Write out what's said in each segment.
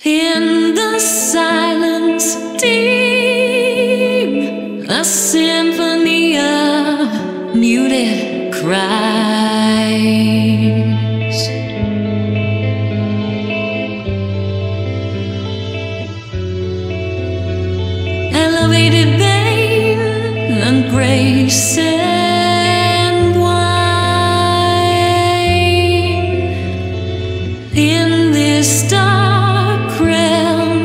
In the silence deep, a symphony of muted cries. Elevated vein and grace and wine. In this dark realm,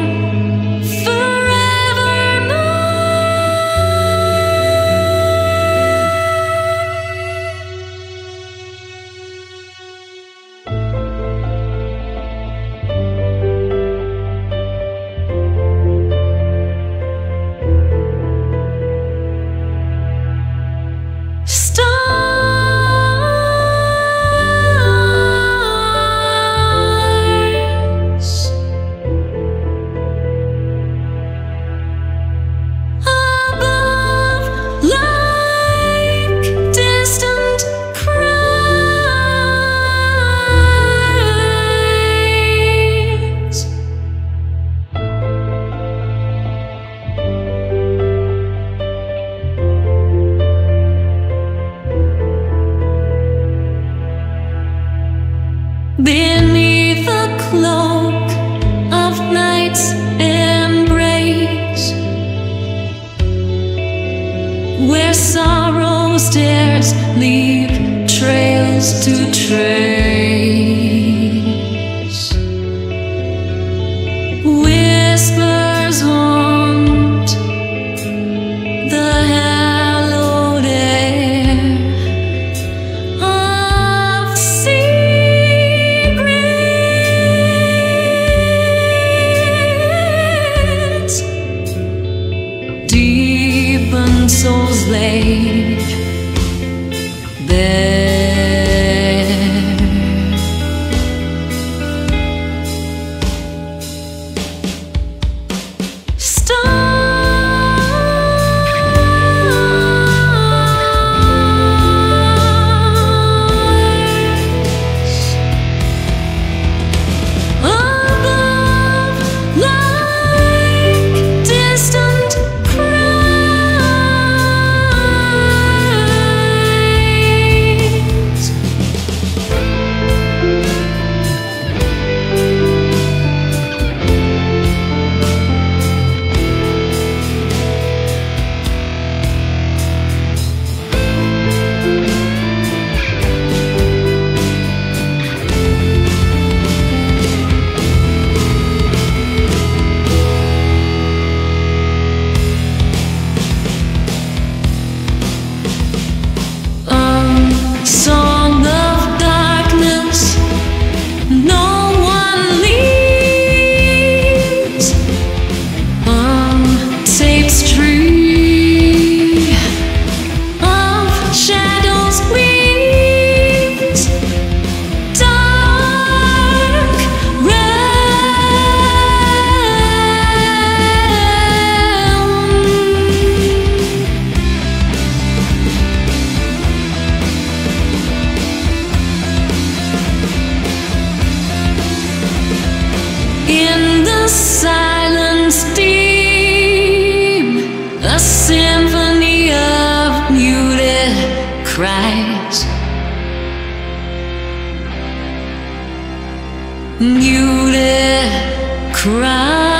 beneath the cloak of night's embrace, where sorrow stares, leave trails to trace. Whispers haunt the hallowed air of secrets. Deepened souls laid bare. Song of darkness, no one leaves. Tapes tree of shadows weaves. Dark realm. In the silence deep, a symphony of muted cries. Muted cries.